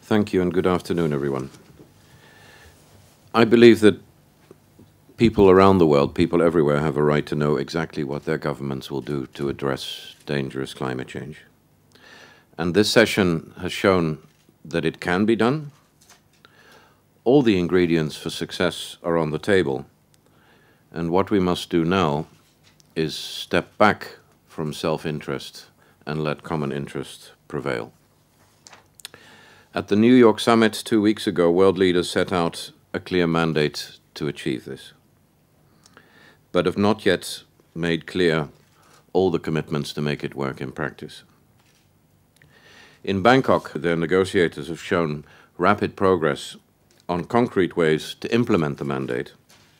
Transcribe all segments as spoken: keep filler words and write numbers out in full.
Thank you and good afternoon, everyone. I believe that people around the world, people everywhere, have a right to know exactly what their governments will do to address dangerous climate change. And this session has shown that it can be done. All the ingredients for success are on the table. And what we must do now is step back from self-interest and let common interest prevail. At the New York summit two weeks ago, world leaders set out a clear mandate to achieve this, but have not yet made clear all the commitments to make it work in practice. In Bangkok, their negotiators have shown rapid progress on concrete ways to implement the mandate,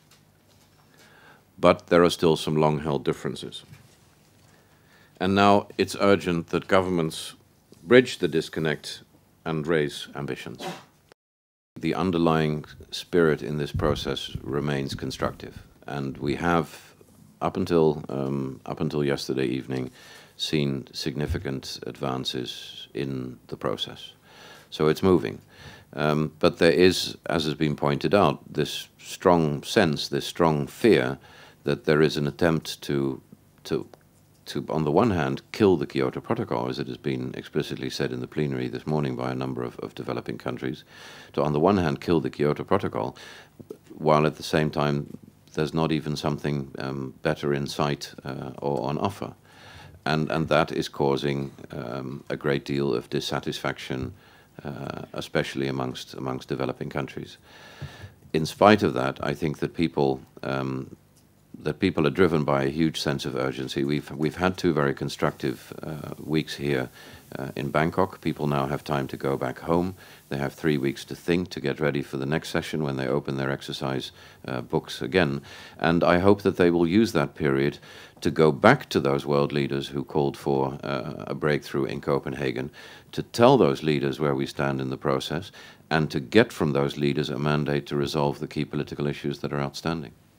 but there are still some long-held differences. And now it's urgent that governments bridge the disconnect and raise ambitions. The underlying spirit in this process remains constructive, and we have, up until, um, up until yesterday evening, seen significant advances in the process. So it's moving. Um, but there is, as has been pointed out, this strong sense, this strong fear that there is an attempt to, to to, on the one hand, kill the Kyoto Protocol, as it has been explicitly said in the plenary this morning by a number of, of developing countries, to, on the one hand, kill the Kyoto Protocol, while at the same time there's not even something um, better in sight uh, or on offer. And, and that is causing um, a great deal of dissatisfaction, uh, especially amongst, amongst developing countries. In spite of that, I think that people um, that people are driven by a huge sense of urgency. We've, we've had two very constructive uh, weeks here uh, in Bangkok. People now have time to go back home. They have three weeks to think, to get ready for the next session when they open their exercise uh, books again. And I hope that they will use that period to go back to those world leaders who called for uh, a breakthrough in Copenhagen, to tell those leaders where we stand in the process, and to get from those leaders a mandate to resolve the key political issues that are outstanding.